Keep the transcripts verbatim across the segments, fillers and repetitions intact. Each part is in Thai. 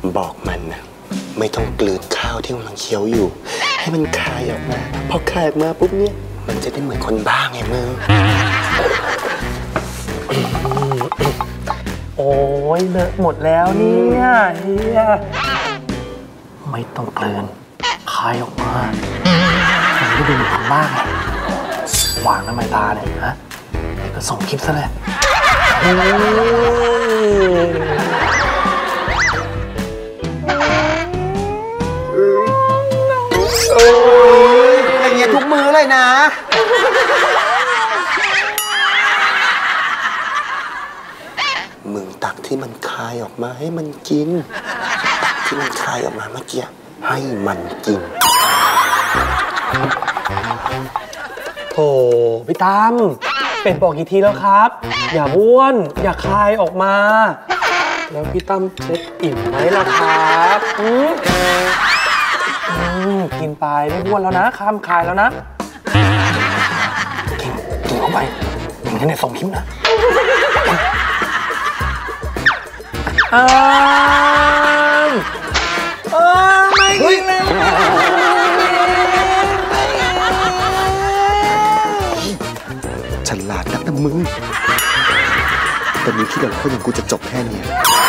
บอกมันนะไม่ต้องกลืนข้าวที่กำลังเคี้ยวอยู่ให้มันคายออกมาพอคายออกมาปุ๊บเนี่ยมันจะได้เหมือนคนบ้าไงมึงโอ้ยเลอะหมดแล้วเนี่ยเฮียไม่ต้องกลืนคายออกมามันไม่ดูเหมือนคนบ้าไงวางน้ำมันตาเนี่ยฮะก็ส่งคลิปซะเลยโอ้ยอย่างเงี้ยทุกมื้อเลยนะมึงตักที่มันคายออกมาให้มันกินตักที่มันคายออกมาเมื่อกี้ให้มันกินโธ่พี่ตั้มเป็ดบอกกี่ทีแล้วครับอย่าบ้วนอย่าคายออกมาแล้วพี่ตั้มเช็ดอิ่มไหมล่ะครับอืมอืมกินไปไม่บ้วนแล้วนะข้ามคายแล้วนะกินกินเข้าไปอย่างนี้เนี่ยส่งคลิปนะอ้าวเออไม่กินเลยฉลาดนักนะมึงแต่มีที่หลังคนอย่างกูจะจบแค่นี้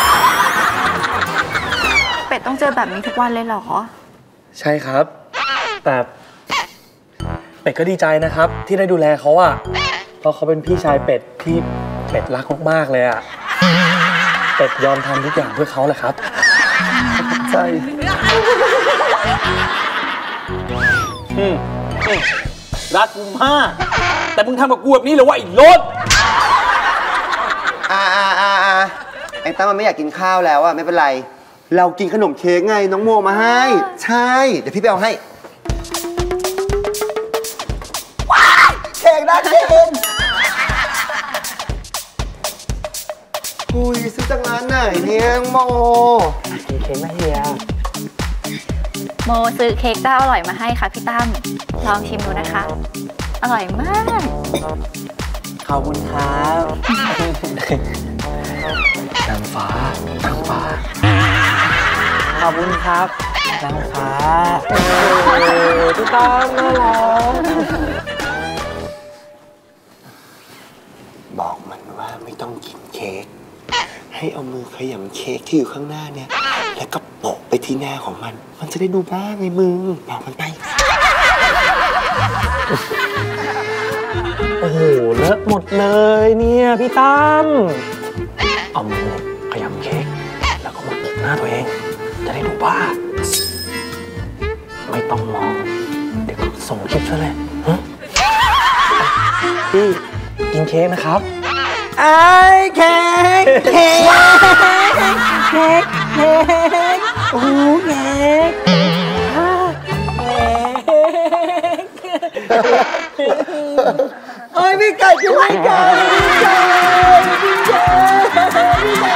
เป็ดต้องเจอแบบนี้ทุกวันเลยเหรอใช่ครับแต่เป็ดก็ดีใจนะครับที่ได้ดูแลเขาอ่ะเพราะเขาเป็นพี่ชายเป็ดที่เป็ดรักมากๆเลยอ่ะเป็ดยอมทำทุกอย่างเพื่อเขาแหละครับใช่อืมรักกูมากแต่มึงทำกับกูแบบนี้เลยว่าไอ้รถอ่าอ่าอ่าอ่าไอ้ตั้มมันไม่อยากกินข้าวแล้วอะไม่เป็นไรเรากินขนมเค้กไงน้องโมมาให้ใช่เดี๋ยวพี่ไปเอาให้ว้าวเค้กน่ากินอุ้ยซื้อจากร้านไหนเนี่ยโมกินเค้กนะเฮียโมซื้อเค้กเจ้าอร่อยมาให้ค่ะพี่ตั้มลองชิมดูนะคะอร่อยมากขอบคุณครับนางฟ้านางฟ้าขอบคุณครับนางฟ้าพี่ตั้มน่ารักบอกมันว่าไม่ต้องกินเค้กให้เอามือขยำเค้กที่อยู่ข้างหน้าเนี่ยแล้วก็โปะไปที่หน้าของมันมันจะได้ดูบ้าไงมึงบอกมันไปโอ้โหเลอะหมดเลยเนี่ยพี่ตั้มเอามือขยำเค้กแล้วก็มาโปะหน้าตัวเองจะได้ดูบ้าไม่ต้องมองเดี๋ยวก็ส่งคลิปซะเลยพี่กินเค้กนะครับไอ้เค้กเค้กเค้กเค้กโอ้เค้กโอ้ยพี่ไก่กินพี่ไก่พี่ไก่พี่ไก่พี่ไก่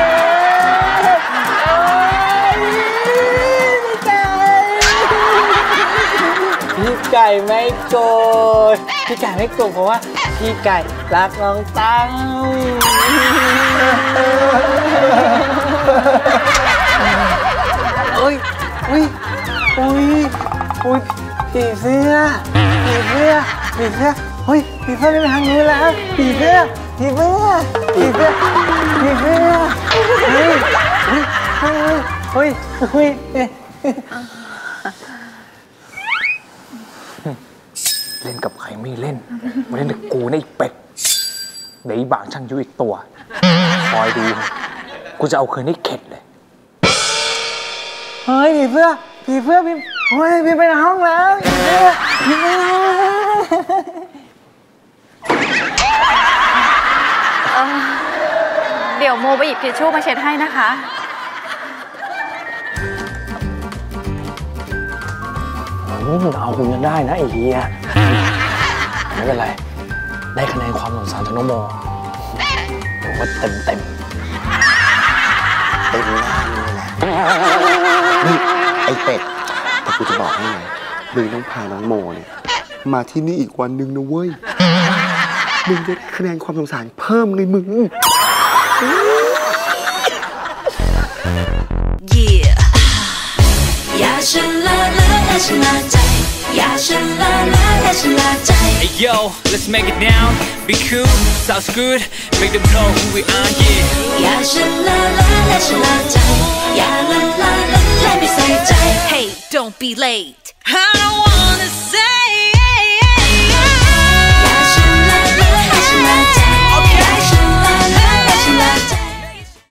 พี่ไก่ไม่โกรธพี่ไก่ไม่โกรธเพราะว่าพี่ไก่รักน้องตั้งโอ้ยอุ้ยอุ้ยอุ้ยผีเสื้อผีเสื้อผีเสื้อเฮ้ยผีเสื้อไม่ไปทางนู้นแล้วผีเสื้อผีเสื้อผีเสื้อผีเสื้อเฮ้ยเฮ้ยเฮ้ยเฮ้ยเฮ้ยเล่นกับใครไม่เล่นมาเล่นกับกูนี่เป็ดเดี๋ยวอีบางช่างยุอีกตัวคอยดูกูจะเอาคืนให้เข็ดเลยเฮ้ยผีเสื้อผีเสื้อพี่เฮ้ยพี่ไปในห้องแล้วผีเสื้อผีเสื้อเดี๋ยวโมไปหยิบทิชชู่มาเช็ดให้นะคะเอาคุณกันได้นะไอ้เฮียไม่เป็นไรได้คะแนนความสงสารจากน้องโมผมว่าเต็มเต็มเต็มหน้าเลยแหละนี่ไอ้เป็ดแต่กูจะบอกให้นะมึงต้องพาน้องโมเนี่ยมาที่นี่อีกวันหนึ่งนะเว้ยมึงจะได้คะแนนความสงสารเพิ่มเลยมึงฉันละละและฉันละใจอย่าฉันละละและฉันละใจ Hey yo, let's make it now. Be cool, sounds good. Make them know who we are, yeah. อย่าฉันละละและฉันละใจอย่าละละและและไม่ใส่ใจ Hey, don't be late. I don't